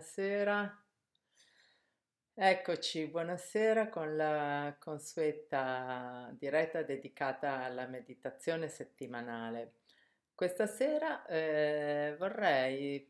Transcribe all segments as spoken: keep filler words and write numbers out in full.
buonasera. Eccoci, buonasera con la consueta diretta dedicata alla meditazione settimanale. Questa sera eh, vorrei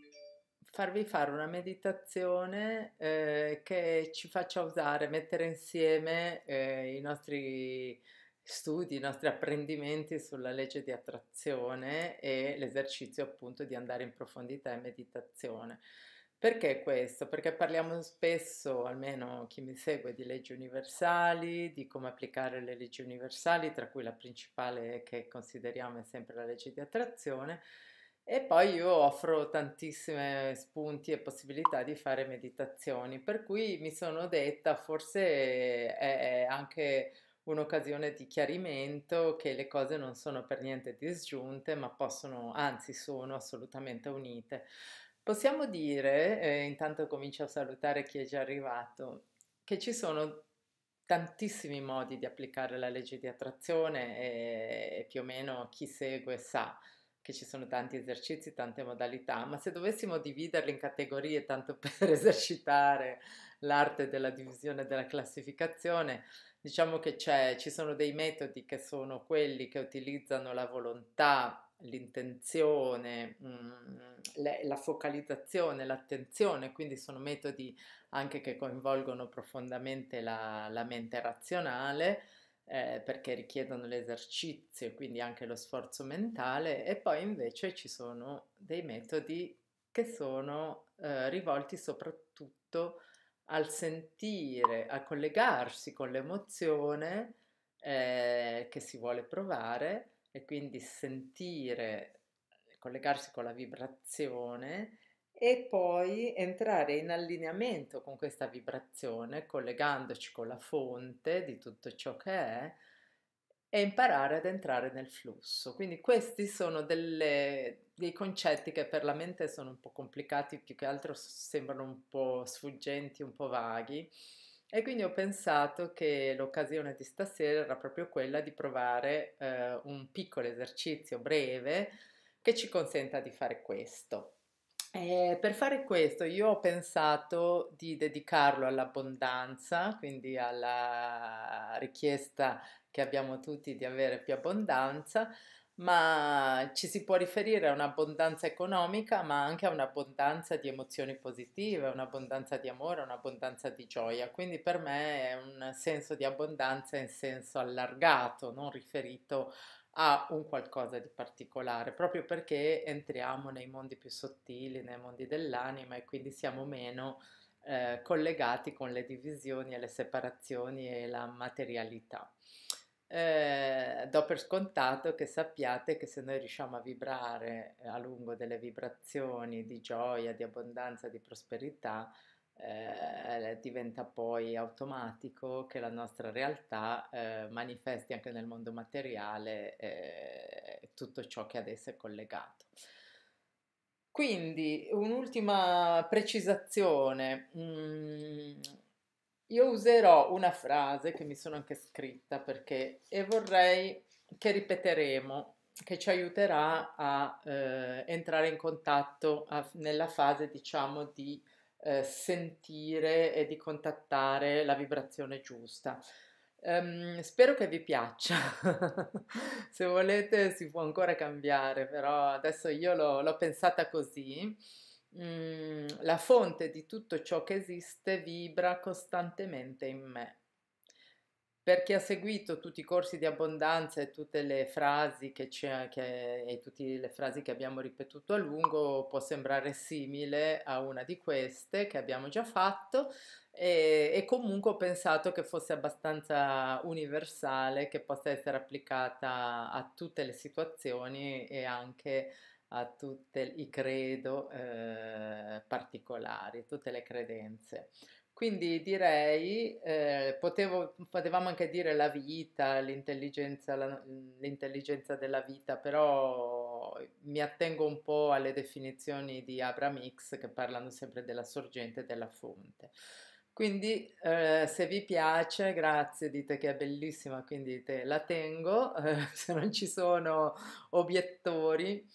farvi fare una meditazione eh, che ci faccia usare, mettere insieme eh, i nostri studi, i nostri apprendimenti sulla legge di attrazione e l'esercizio appunto di andare in profondità in meditazione. Perché questo? Perché parliamo spesso, almeno chi mi segue, di leggi universali, di come applicare le leggi universali, tra cui la principale che consideriamo è sempre la legge di attrazione, e poi io offro tantissimi spunti e possibilità di fare meditazioni, per cui mi sono detta forse è anche un'occasione di chiarimento che le cose non sono per niente disgiunte, ma possono, anzi, sono assolutamente unite. Possiamo dire, eh, intanto comincio a salutare chi è già arrivato, che ci sono tantissimi modi di applicare la legge di attrazione e, e più o meno chi segue sa che ci sono tanti esercizi, tante modalità, ma se dovessimo dividerli in categorie, tanto per esercitare l'arte della divisione e della classificazione, diciamo che c'è, ci sono dei metodi che sono quelli che utilizzano la volontà, l'intenzione, mm, le- la focalizzazione, l'attenzione, quindi sono metodi anche che coinvolgono profondamente la, la mente razionale, eh, perché richiedono l'esercizio e quindi anche lo sforzo mentale, e poi invece ci sono dei metodi che sono eh, rivolti soprattutto al sentire, a collegarsi con l'emozione eh, che si vuole provare e quindi sentire, collegarsi con la vibrazione e poi entrare in allineamento con questa vibrazione, collegandoci con la fonte di tutto ciò che è e imparare ad entrare nel flusso. Quindi questi sono delle- dei concetti che per la mente sono un po' complicati, più che altro sembrano un po' sfuggenti, un po' vaghi. E quindi ho pensato che l'occasione di stasera era proprio quella di provare eh, un piccolo esercizio breve che ci consenta di fare questo. E per fare questo io ho pensato di dedicarlo all'abbondanza, quindi alla richiesta che abbiamo tutti di avere più abbondanza, ma ci si può riferire a un'abbondanza economica, ma anche a un'abbondanza di emozioni positive, un'abbondanza di amore, un'abbondanza di gioia. Quindi per me è un senso di abbondanza in senso allargato, non riferito a un qualcosa di particolare, proprio perché entriamo nei mondi più sottili, nei mondi dell'anima e quindi siamo meno eh, collegati con le divisioni e le separazioni e la materialità. Eh, do per scontato che sappiate che se noi riusciamo a vibrare a lungo delle vibrazioni di gioia, di abbondanza, di prosperità, eh, diventa poi automatico che la nostra realtà eh, manifesti anche nel mondo materiale eh, tutto ciò che ad essa è collegato. Quindi un'ultima precisazione. Mm, io userò una frase che mi sono anche scritta perché e vorrei che ripeteremo, che ci aiuterà a eh, entrare in contatto a- nella fase, diciamo, di eh, sentire e di contattare la vibrazione giusta. Ehm, spero che vi piaccia. Se volete si può ancora cambiare, però adesso io l'ho l'ho pensata così. Mm, la fonte di tutto ciò che esiste vibra costantemente in me. Per chi ha seguito tutti i corsi di abbondanza e tutte le frasi che c'è, che, e tutte le frasi che abbiamo ripetuto a lungo, può sembrare simile a una di queste che abbiamo già fatto e, e comunque ho pensato che fosse abbastanza universale, che possa essere applicata a tutte le situazioni e anche a tutti i credo eh, particolari, tutte le credenze. Quindi direi, eh, potevo- potevamo anche dire la vita, l'intelligenza, la- l'intelligenza della vita, però mi attengo un po' alle definizioni di Abraham Hicks che parlano sempre della sorgente e della fonte. Quindi, eh, se vi piace, grazie, dite che è bellissima, quindi dite, la tengo, eh, se non ci sono obiettori.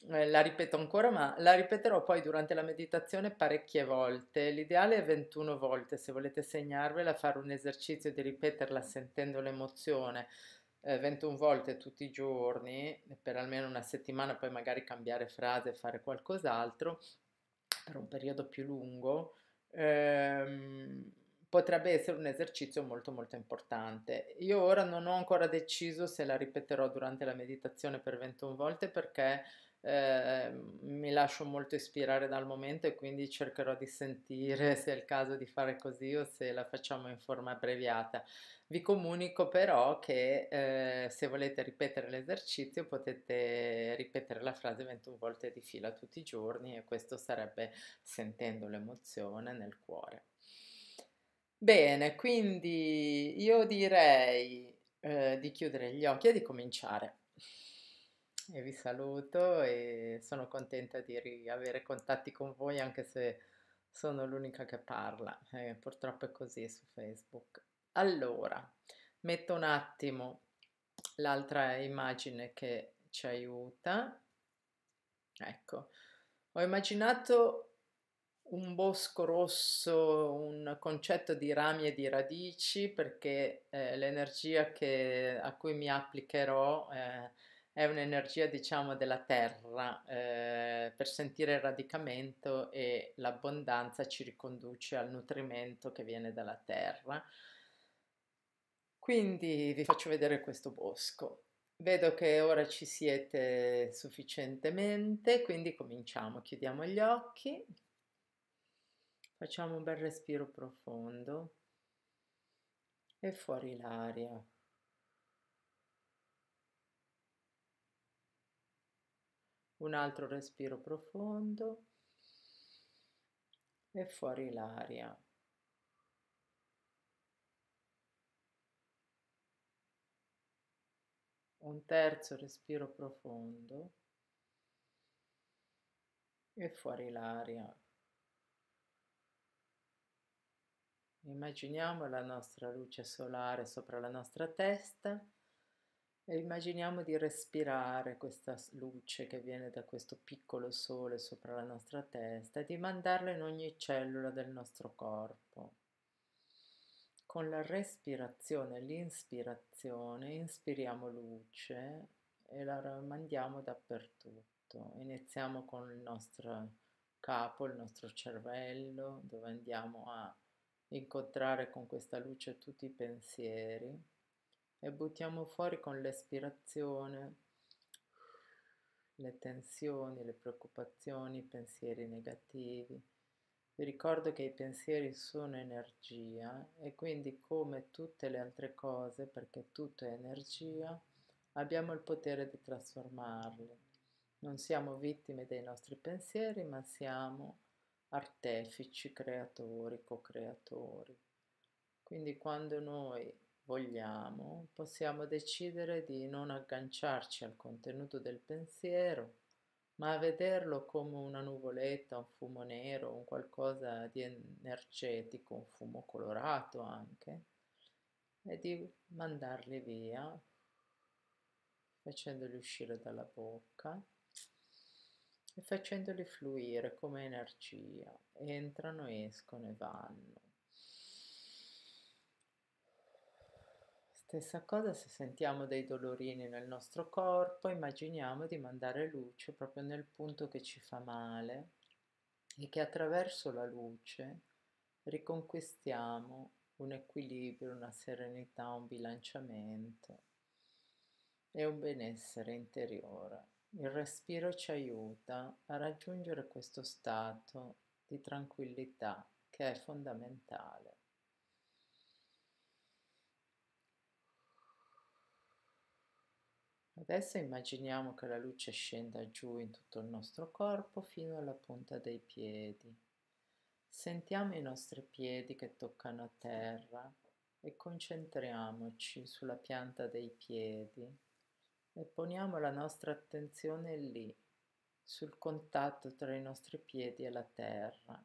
Eh, la ripeto ancora, ma la ripeterò poi durante la meditazione parecchie volte. L'ideale è ventuno volte, se volete segnarvela, fare un esercizio di ripeterla sentendo l'emozione eh, ventuno volte tutti i giorni, per almeno una settimana, poi magari cambiare frase e fare qualcos'altro per un periodo più lungo. Ehm, potrebbe essere un esercizio molto molto importante. Io ora non ho ancora deciso se la ripeterò durante la meditazione per ventuno volte perché eh, mi lascio molto ispirare dal momento e quindi cercherò di sentire se è il caso di fare così o se la facciamo in forma abbreviata. Vi comunico però che eh, se volete ripetere l'esercizio potete ripetere la frase ventuno volte di fila tutti i giorni e questo sarebbe sentendo l'emozione nel cuore. Bene, quindi io direi eh, di chiudere gli occhi e di cominciare. E vi saluto e sono contenta di ri- avere contatti con voi anche se sono l'unica che parla. Eh, purtroppo è così su Facebook. Allora, metto un attimo l'altra immagine che ci aiuta. Ecco, ho immaginato un bosco rosso, un concetto di rami e di radici, perché eh, l'energia che- a cui mi applicherò eh, è un'energia, diciamo, della terra. Eh, per sentire il radicamento e l'abbondanza ci riconduce al nutrimento che viene dalla terra. Quindi vi faccio vedere questo bosco. Vedo che ora ci siete sufficientemente, quindi cominciamo. Chiudiamo gli occhi, facciamo un bel respiro profondo e fuori l'aria. Un altro respiro profondo e fuori l'aria. Un terzo respiro profondo e fuori l'aria. Immaginiamo la nostra luce solare sopra la nostra testa e immaginiamo di respirare questa s- luce che viene da questo piccolo sole sopra la nostra testa e di mandarla in ogni cellula del nostro corpo. Con la respirazione, l'inspirazione, inspiriamo luce e la ra- mandiamo dappertutto. Iniziamo con il nostro capo, il nostro cervello, dove andiamo a incontrare con questa luce tutti i pensieri e buttiamo fuori con l'espirazione le tensioni, le preoccupazioni, i pensieri negativi. Vi ricordo che i pensieri sono energia e quindi come tutte le altre cose, perché tutto è energia, abbiamo il potere di trasformarli. Non siamo vittime dei nostri pensieri, ma siamo artefici, creatori, co-creatori. Quindi quando noi vogliamo, possiamo decidere di non agganciarci al contenuto del pensiero, ma a vederlo come una nuvoletta, un fumo nero, un qualcosa di energetico, un fumo colorato anche, e di mandarli via, facendoli uscire dalla bocca e facendoli fluire come energia. Entrano, escono e vanno. Stessa cosa se sentiamo dei dolorini nel nostro corpo, immaginiamo di mandare luce proprio nel punto che ci fa male e che attraverso la luce riconquistiamo un equilibrio, una serenità, un bilanciamento e un benessere interiore. Il respiro ci aiuta a raggiungere questo stato di tranquillità che è fondamentale. Adesso immaginiamo che la luce scenda giù in tutto il nostro corpo fino alla punta dei piedi. Sentiamo i nostri piedi che toccano a terra e concentriamoci sulla pianta dei piedi e poniamo la nostra attenzione lì, sul contatto tra i nostri piedi e la terra.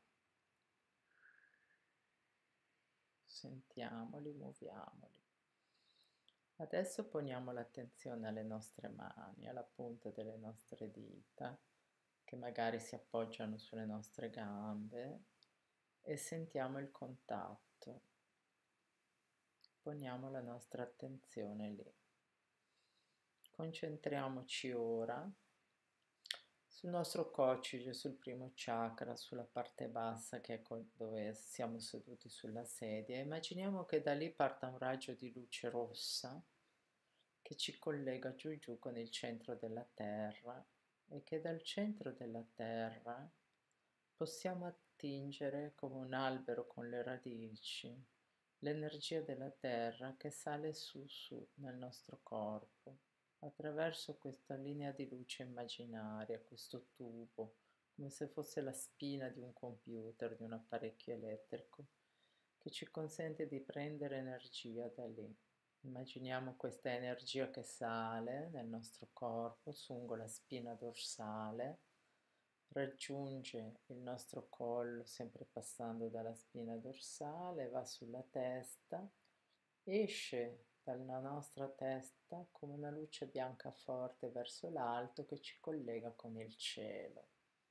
Sentiamoli, muoviamoli. Adesso poniamo l'attenzione alle nostre mani, alla punta delle nostre dita, che magari si appoggiano sulle nostre gambe, e sentiamo il contatto. Poniamo la nostra attenzione lì. Concentriamoci ora sul nostro coccige, sul primo chakra, sulla parte bassa che è dove siamo seduti sulla sedia. Immaginiamo che da lì parta un raggio di luce rossa che ci collega giù giù con il centro della Terra e che dal centro della Terra possiamo attingere come un albero con le radici l'energia della Terra che sale su su nel nostro corpo attraverso questa linea di luce immaginaria, questo tubo, come se fosse la spina di un computer, di un apparecchio elettrico, che ci consente di prendere energia da lì. Immaginiamo questa energia che sale nel nostro corpo, lungo la spina dorsale, raggiunge il nostro collo, sempre passando dalla spina dorsale, va sulla testa, esce dalla nostra testa come una luce bianca forte verso l'alto che ci collega con il cielo.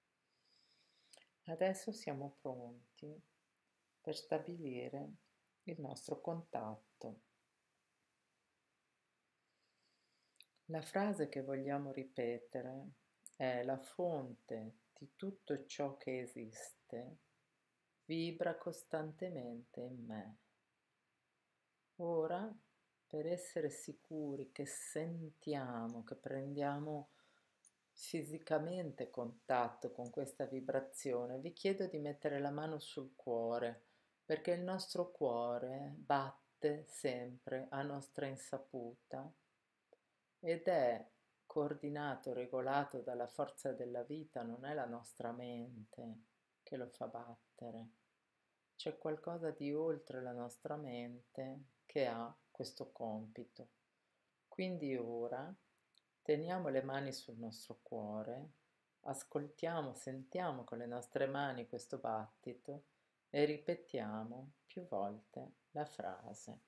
Adesso siamo pronti per stabilire il nostro contatto. La frase che vogliamo ripetere è: la fonte di tutto ciò che esiste vibra costantemente in me. Ora, per essere sicuri che sentiamo, che prendiamo fisicamente contatto con questa vibrazione, vi chiedo di mettere la mano sul cuore, perché il nostro cuore batte sempre a nostra insaputa ed è coordinato, regolato dalla forza della vita, non è la nostra mente che lo fa battere. C'è qualcosa di oltre la nostra mente che ha questo compito. Quindi ora teniamo le mani sul nostro cuore, ascoltiamo, sentiamo con le nostre mani questo battito e ripetiamo più volte la frase,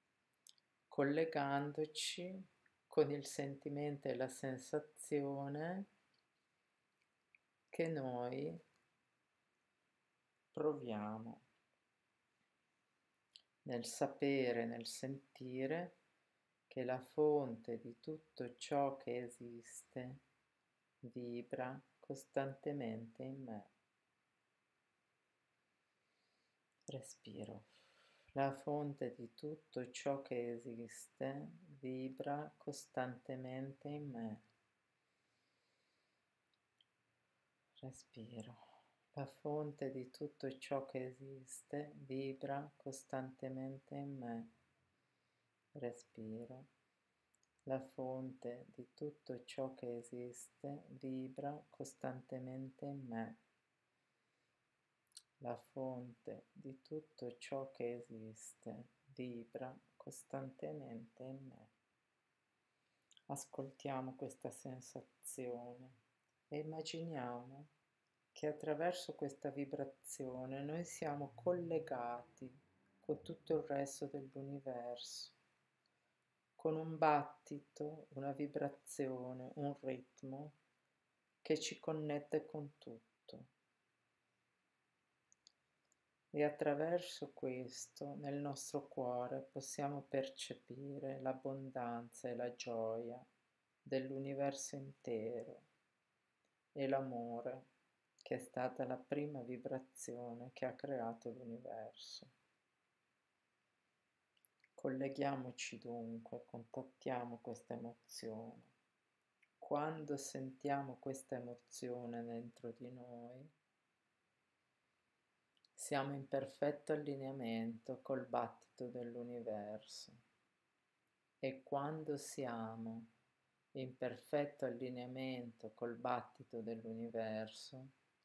collegandoci con il sentimento e la sensazione che noi proviamo nel sapere, nel sentire che la fonte di tutto ciò che esiste vibra costantemente in me. Respiro. La fonte di tutto ciò che esiste vibra costantemente in me. Respiro. La fonte di tutto ciò che esiste vibra costantemente in me. Respiro. La fonte di tutto ciò che esiste vibra costantemente in me. La fonte di tutto ciò che esiste vibra costantemente in me. Ascoltiamo questa sensazione e immaginiamo che attraverso questa vibrazione noi siamo collegati con tutto il resto dell'universo, con un battito, una vibrazione, un ritmo che ci connette con tutto. E attraverso questo nel nostro cuore possiamo percepire l'abbondanza e la gioia dell'universo intero e l'amore che è stata la prima vibrazione che ha creato l'universo. Colleghiamoci dunque, contattiamo questa emozione. Quando sentiamo questa emozione dentro di noi, siamo in perfetto allineamento col battito dell'universo e quando siamo in perfetto allineamento col battito dell'universo,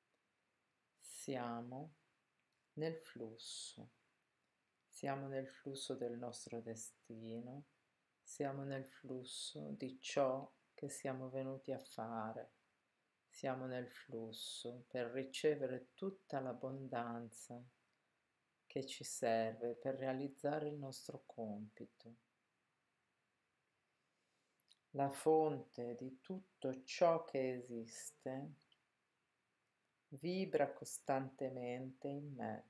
siamo nel flusso, siamo nel flusso del nostro destino, siamo nel flusso di ciò che siamo venuti a fare. Siamo nel flusso per ricevere tutta l'abbondanza che ci serve per realizzare il nostro compito. La fonte di tutto ciò che esiste vibra costantemente in me.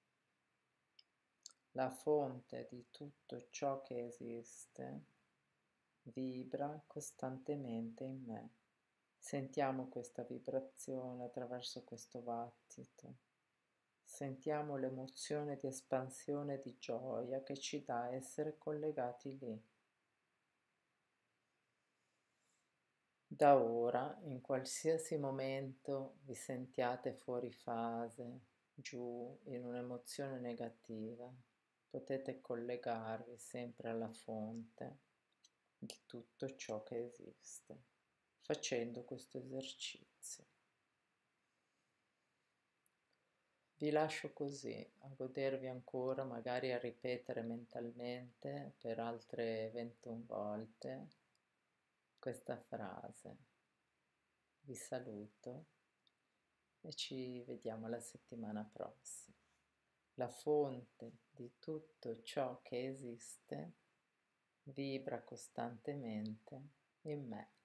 La fonte di tutto ciò che esiste vibra costantemente in me. Sentiamo questa vibrazione attraverso questo battito. Sentiamo l'emozione di espansione e di gioia che ci dà essere collegati lì. Da ora, in qualsiasi momento vi sentiate fuori fase, giù, in un'emozione negativa, potete collegarvi sempre alla fonte di tutto ciò che esiste, facendo questo esercizio. Vi lascio così, a godervi ancora, magari a ripetere mentalmente per altre ventuno volte questa frase. Vi saluto e ci vediamo la settimana prossima. La fonte di tutto ciò che esiste vibra costantemente in me.